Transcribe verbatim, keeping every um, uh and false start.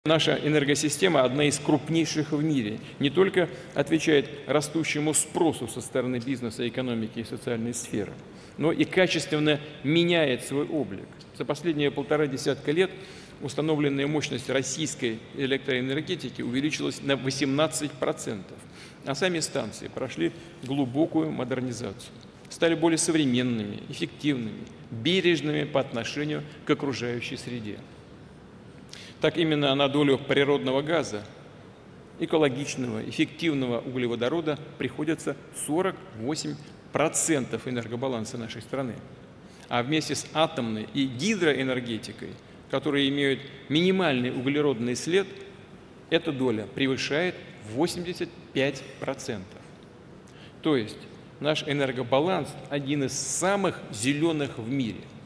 Наша энергосистема одна из крупнейших в мире. Не только отвечает растущему спросу со стороны бизнеса, экономики и социальной сферы, но и качественно меняет свой облик. За последние полтора десятка лет установленная мощность российской электроэнергетики увеличилась на восемнадцать процентов, а сами станции прошли глубокую модернизацию, стали более современными, эффективными, бережными по отношению к окружающей среде. Так именно на долю природного газа, экологичного, эффективного углеводорода приходится сорок восемь процентов энергобаланса нашей страны. А вместе с атомной и гидроэнергетикой, которые имеют минимальный углеродный след, эта доля превышает восемьдесят пять процентов. То есть наш энергобаланс один из самых зеленых в мире.